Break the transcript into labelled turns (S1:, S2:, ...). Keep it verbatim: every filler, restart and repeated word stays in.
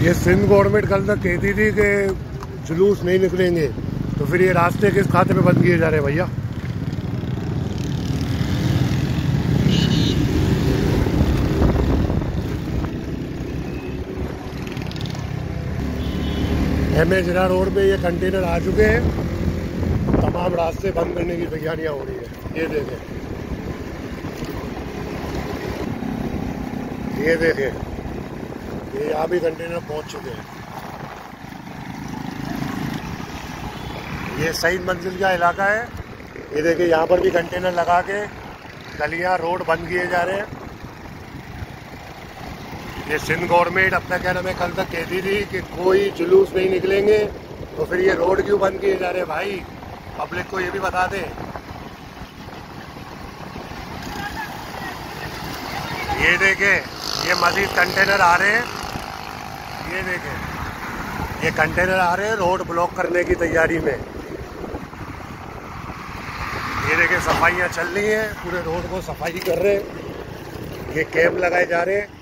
S1: ये सिंध गवर्नमेंट कल तक कहती थी कि जुलूस नहीं निकलेंगे, तो फिर ये रास्ते किस खाते पे बंद किए जा रहे हैं भैया? एम ए जिला रोड पे ये कंटेनर आ चुके हैं, तमाम रास्ते बंद करने की तैयारियां हो रही है। ये देखें, ये देखें, ये यहाँ भी कंटेनर पहुंच चुके हैं। ये सईद मंजिल का इलाका है। ये देखिए, यहाँ पर भी कंटेनर लगा के गलियां रोड बंद किए जा रहे हैं। ये सिंध गवर्नमेंट अपना क्या नाम है कल तक कहती थी कि कोई जुलूस नहीं निकलेंगे, तो फिर ये रोड क्यों बंद किए जा रहे हैं भाई? पब्लिक को ये भी बता दें। ये देखें, ये मजीद कंटेनर आ रहे हैं। ये देखें, ये कंटेनर आ रहे हैं रोड ब्लॉक करने की तैयारी में। ये देखें, सफाइयाँ चल रही हैं, पूरे रोड को सफाई कर रहे हैं। ये कैंप लगाए जा रहे हैं।